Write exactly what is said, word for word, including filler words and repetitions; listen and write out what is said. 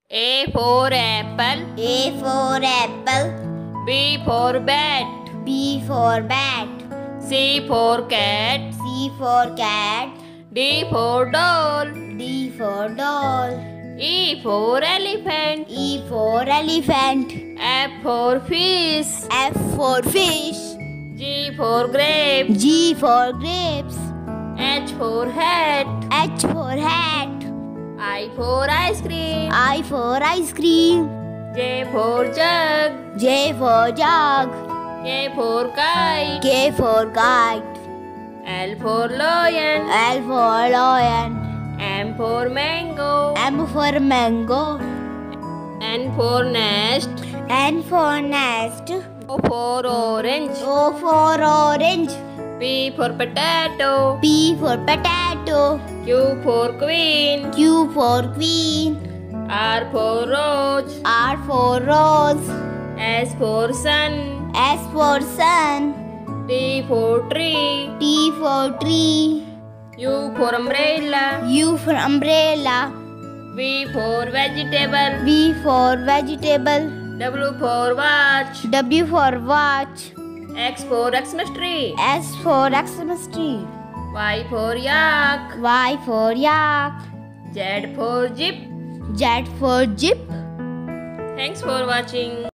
A for apple. A for apple. B for bat. B for bat. C for cat. C for cat. D for doll. D for doll. E for elephant. E for elephant. F for fish. F for fish. G for grape. G for grapes. H for hat. H for hat. I for ice cream. I for ice cream. J for jug. J for jug. K for kite. K for kite. L for lion. L for lion. M for mango. M for mango. N for nest. N for nest. O for orange. O for orange. P for potato. P for potato. Q for queen. Q for queen. R for rose. R for rose. S for sun. S for sun. T for tree. T for tree. U for umbrella. U for umbrella. V for vegetable. V for vegetable. W for watch. W for watch. X for Xmas tree. S for Xmas tree. Y for yak. Y for yak. Z for jeep. Z for jeep. Thanks for watching.